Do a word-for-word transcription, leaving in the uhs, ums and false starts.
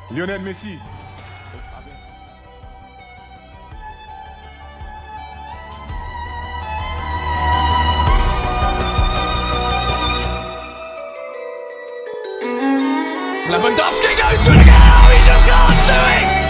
Lionel Messi. Lewandowski goes for the goal, he just can't do it!